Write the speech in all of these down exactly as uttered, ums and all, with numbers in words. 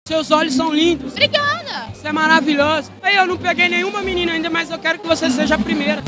Seus olhos são lindos. Obrigada. Você é maravilhoso. Aí eu não peguei nenhuma menina ainda, mas eu quero que você seja a primeira.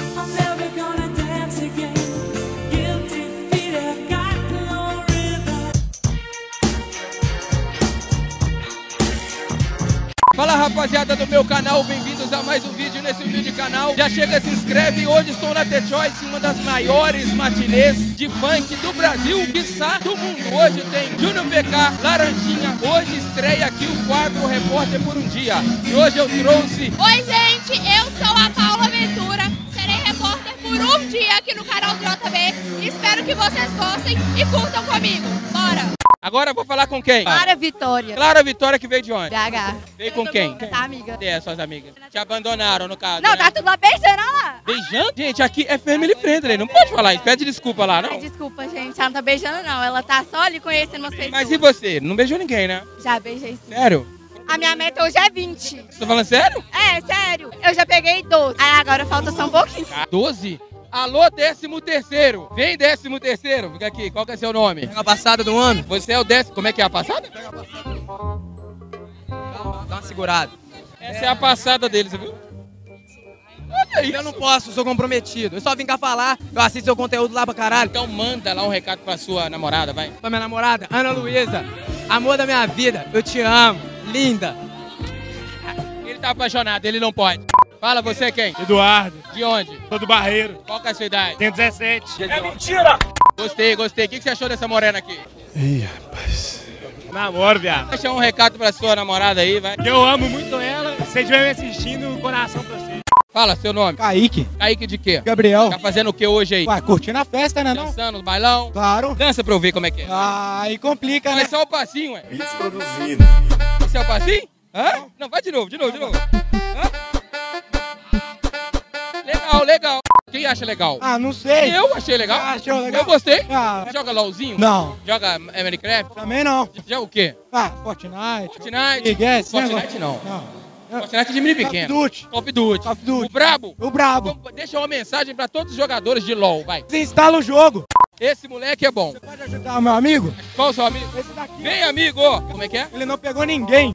Fala, rapaziada do meu canal, bem-vindos a mais um vídeo nesse vídeo canal. Já chega, se inscreve. Hoje estou na The Choice, uma das maiores matinês de funk do Brasil, quiçá do mundo. Hoje tem Júnior P K, Laranjinha. Hoje estreia aqui o quadro Repórter por um Dia. E hoje eu trouxe... Oi, gente, eu sou a Paula Ventura. Serei repórter por um dia aqui no canal do J B. Espero que vocês gostem e curtam comigo. Bora! Agora eu vou falar com quem? Clara Vitória. Clara Vitória, que veio de onde? B H. Veio com quem? Tá, amiga. Cadê as suas amigas? Te abandonaram, no caso, Não, né? tá tudo lá beijando lá. Beijando? Gente, aqui é family friendly, não pode falar isso. Pede desculpa lá, não? Ai, desculpa, gente, ela não tá beijando não. Ela tá só ali conhecendo umas pessoas. Mas e você? Não beijou ninguém, né? Já beijei sim. Sério? A minha meta hoje é vinte. Você tá falando sério? É, sério. Eu já peguei doze. Aí agora falta só um pouquinho. doze? Alô, décimo terceiro. Vem, décimo terceiro. Fica aqui, qual que é seu nome? Pega a passada do ano. Você é o décimo... Como é que é a passada? Pega a passada. Dá uma segurada. Essa é a passada deles, viu? Olha isso. Eu não posso, sou comprometido. Eu só vim cá falar, eu assisto seu conteúdo lá pra caralho. Então manda lá um recado pra sua namorada, vai. Pra minha namorada, Ana Luísa, amor da minha vida, eu te amo, linda. Ele tá apaixonado, ele não pode. Fala, você é quem? Eduardo, De onde? sou do Barreiro, Qual que é a sua idade? tenho dezessete. Gostei, gostei. O que que você achou dessa morena aqui? Ih, rapaz. Namoro, viado. Deixa um recado pra sua namorada aí, vai. Eu amo muito ela. Se você estiver me assistindo, coração pra você. Fala, seu nome. Kaique, Kaique de quê? Gabriel. Tá fazendo o que hoje aí? Ué, curtindo a festa, né não? Dançando no bailão? Claro. Dança pra eu ver como é que é. Ah, aí complica, né? Mas só o passinho, ué. Beats produzido. Esse é o passinho? Hã? Não, vai de novo, de novo, de novo. Hã? Legal, legal. Quem acha legal? Ah, não sei. Eu achei legal. Ah, achou legal? Eu gostei. Ah, Joga LOLzinho? não, Joga Minecraft? também não. Joga o quê? Ah, Fortnite. Fortnite? Miguel, Fortnite não. Não. Fortnite de menino Call of pequeno. Duty. Call of Duty. Call of Duty. O brabo? O brabo. Então, deixa uma mensagem pra todos os jogadores de LOL, vai. Desinstala o jogo. Esse moleque é bom. Você pode ajudar o meu amigo? Qual o seu amigo? Esse daqui. Vem, amigo. Como é que é? Ele não pegou ninguém.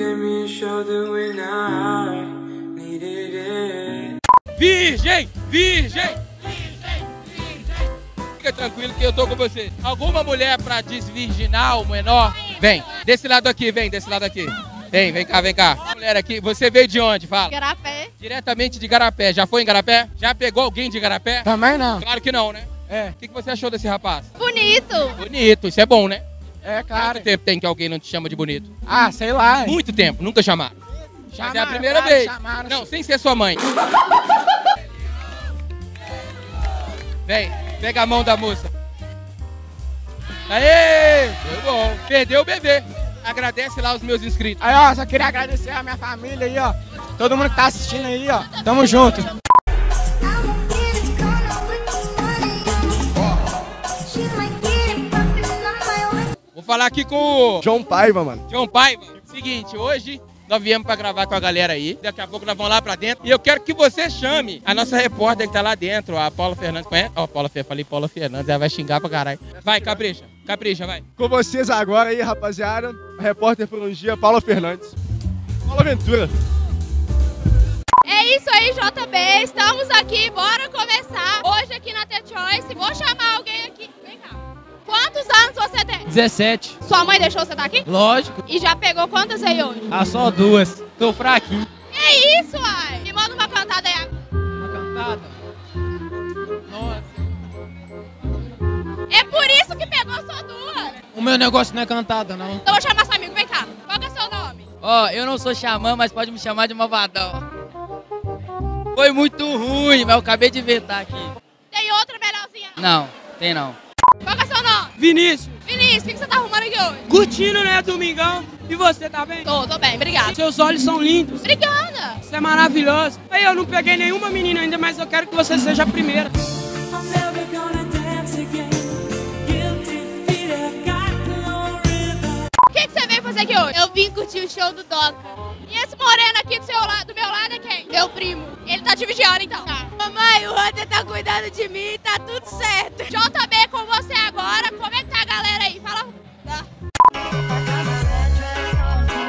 Virgem! Virgem! Fica tranquilo que eu tô com você. Alguma mulher pra desvirginar o menor? Vem, desse lado aqui, vem, desse lado aqui. Vem, vem cá, vem cá. Mulher aqui, você veio de onde? Fala. Garapé. Diretamente de Garapé. Já foi em Garapé? Já pegou alguém de Garapé? Também não. Claro que não, né? É. O que que você achou desse rapaz? Bonito. Bonito, isso é bom, né? É, Quanto tempo tem que alguém não te chama de bonito? Ah, sei lá. Muito tempo, nunca chamaram. Mas é a Chamaram, primeira claro, vez. chamaram. Não, sem ser sua mãe. Vem, pega a mão da moça. Aê! Foi bom. Perdeu o bebê. Agradece lá os meus inscritos. Aí, ó, só queria agradecer a minha família aí, ó. Todo mundo que tá assistindo aí, ó. Tamo junto. Vou falar aqui com o João Paiva, mano. João Paiva. Seguinte, hoje nós viemos pra gravar com a galera aí. Daqui a pouco nós vamos lá pra dentro. E eu quero que você chame a nossa repórter que tá lá dentro, a Paula Fernandes. Conhece? Ó, Paula Fernandes. Falei Paula Fernandes, ela vai xingar pra caralho. Vai, capricha. Capricha, vai. Com vocês agora aí, rapaziada. Repórter por um dia, Paula Fernandes. Paula Ventura. É isso aí, J B. Estamos aqui, bora começar. Hoje aqui na The Choice. Vou chamar alguém aqui. Vem cá. Quantos anos você tem? dezessete. Sua mãe deixou você estar aqui? Lógico. E já pegou quantas aí hoje? Ah, só duas. Tô fraquinho. É isso, ai. Me manda uma cantada aí. Uma cantada. Nossa. É por isso que pegou só duas. O meu negócio não é cantada, não. Então eu vou chamar seu amigo. Vem cá. Qual que é seu nome? Ó, eu não sou xamã, mas pode me chamar de malvadão. Foi muito ruim, mas eu acabei de inventar aqui. Tem outra melhorzinha? Não, tem não. Qual que é seu nome? Vinícius, Vinícius, o que que você tá arrumando aqui hoje? curtindo, né, domingão? E você, tá bem? Tô, tô bem, obrigada. Seus olhos são lindos. Obrigada. Você é maravilhoso. Aí eu não peguei nenhuma menina ainda, mas eu quero que você seja a primeira. O que que você veio fazer aqui hoje? Eu vim curtir o show do Doca. E esse moreno aqui do, seu lado, do meu lado é quem? Meu primo. Ele tá te vigiando então? Tá. Mamãe, o Hunter tá cuidando de mim, tá tudo certo. J B com você agora. Como é que tá a galera aí? Fala. Tá.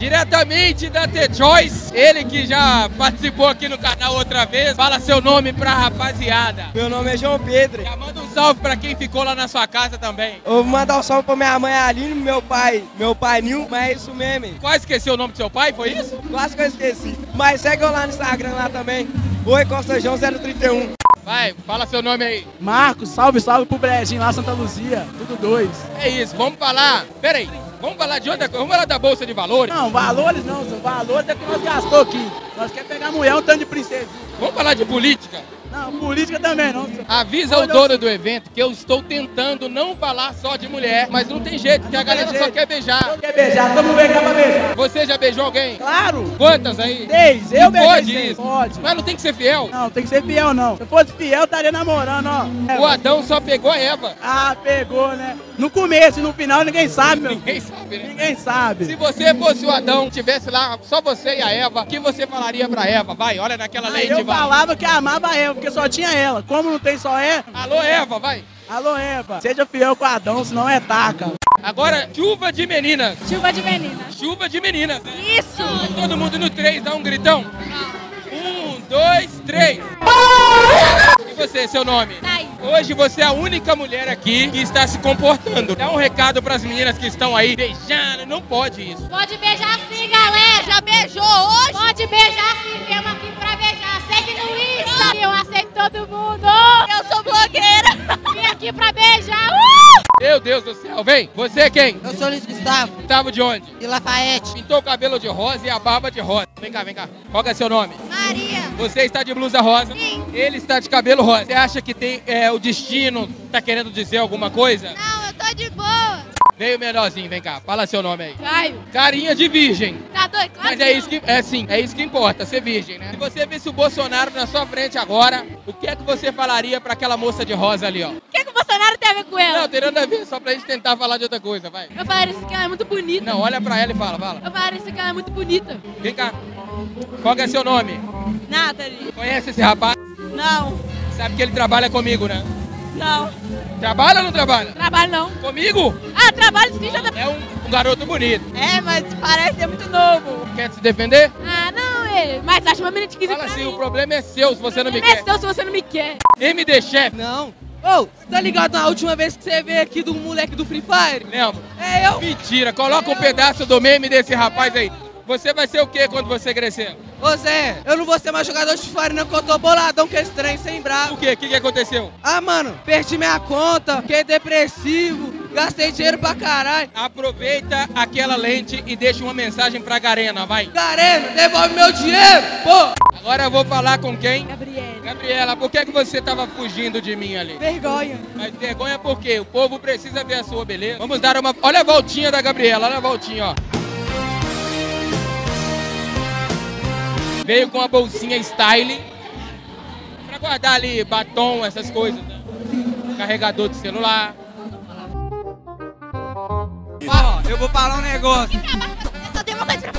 Diretamente da The Choice, ele que já participou aqui no canal outra vez. Fala seu nome pra rapaziada. Meu nome é João Pedro. Já manda um salve pra quem ficou lá na sua casa também. Eu vou mandar um salve pra minha mãe Aline, meu pai, meu pai Nil, mas é isso mesmo. Hein? Quase esqueceu o nome do seu pai, foi isso? Quase que eu esqueci. Mas segue eu lá no Instagram lá também. Oi, Costa João zero trinta e um. Vai, fala seu nome aí. Marcos, salve, salve pro Brejinho lá, Santa Luzia, tudo dois. É isso, vamos falar. Pera aí, vamos falar de outra coisa, vamos falar da Bolsa de Valores? Não, valores não, são valores é que nós gastou aqui. Nós quer pegar mulher um tanto de princesa. Vamos falar de política? Não, política também não. Avisa o dono do evento que eu estou tentando não falar só de mulher, mas não tem jeito, porque a galera só quer beijar. Quer beijar, todo mundo vem cá pra beijar. Você já beijou alguém? Claro. Quantas aí? Seis, eu beijei Pode seis. isso? Pode. Mas não tem que ser fiel? Não, tem que ser fiel não. Se eu fosse fiel, eu estaria namorando, ó. O Adão só pegou a Eva. Ah, pegou, né? No começo e no final ninguém sabe, meu. Ninguém sabe, né? Ninguém sabe. Se você fosse o Adão, tivesse lá só você e a Eva, o que você falaria pra Eva? Vai, olha naquela Aí lente. eu vai. falava que amava a Eva, porque só tinha ela. Como não tem só ela... Alô, Eva, vai. Alô, Eva. Seja fiel com o Adão, senão é taca. Agora, chuva de meninas. Chuva de menina. Chuva de meninas. Isso! Todo mundo no três, dá um gritão. Um, dois, três. E você, seu nome? Thaís. Hoje você é a única mulher aqui que está se comportando. Dá um recado pras meninas que estão aí beijando. Não pode isso. Pode beijar sim, galera. Já beijou hoje? Pode beijar sim. Viemos aqui pra beijar. Segue no Insta. Eu aceito todo mundo. Eu sou blogueira. Vim aqui pra beijar. Uh! Meu Deus do céu. Vem. Você é quem? Eu sou o Luiz Gustavo, Gustavo de onde? de Lafayette. Pintou o cabelo de rosa e a barba de rosa. Vem cá, vem cá. Qual que é seu nome? Maria. Você está de blusa rosa. Sim. Ele está de cabelo rosa. Você acha que tem é, o destino tá querendo dizer alguma coisa? Não, eu tô de boa. Veio menorzinho, vem cá. Fala seu nome aí. Caio. Carinha de virgem. Tá doido? Claro Mas é não. isso que é sim, é isso que importa, ser virgem, né? Se você visse o Bolsonaro na sua frente agora, o que é que você falaria pra aquela moça de rosa ali, ó? O que, que o Bolsonaro tem a ver com ela? Não, tem nada a ver, só pra gente tentar falar de outra coisa, vai. Eu falaria isso que ela é muito bonita. Não, olha pra ela e fala, fala. Eu falaria isso que ela é muito bonita. Vem cá. Qual que é seu nome? Nathalie. Conhece esse rapaz? Não. Sabe que ele trabalha comigo, né? Não. Trabalha ou não trabalha? Trabalho não. Comigo? Ah, trabalho sim, já... É um, um garoto bonito. É, mas parece ser muito novo. Quer se defender? Ah, não, ele. Mas acho uma menina de quinze Fala pra assim, mim. o problema é seu se você não me Não é quer. seu se você não me quer. M D Chef. Não. Ô, você tá ligado na última vez que você veio aqui do moleque do Free Fire? Lembra? É eu. Mentira, coloca um pedaço do meme desse rapaz aí. Você vai ser o que quando você crescer? Ô Zé, eu não vou ser mais jogador de Free Fire não, que eu tô boladão com esse trem sem O bravo. que? O que, que aconteceu? Ah, mano, perdi minha conta, fiquei depressivo, gastei dinheiro pra caralho. Aproveita aquela lente e deixa uma mensagem pra Garena, vai. Garena, devolve meu dinheiro, pô. Agora eu vou falar com quem? Gabriela. Gabriela, por que, que você tava fugindo de mim ali? Vergonha. Mas vergonha por quê? O povo precisa ver a sua beleza. Vamos dar uma... Olha a voltinha da Gabriela, olha a voltinha, ó. Veio com a bolsinha styling pra guardar ali batom, essas coisas, né? Carregador de celular. Ó, eu vou falar um negócio. Só tem uma coisa pra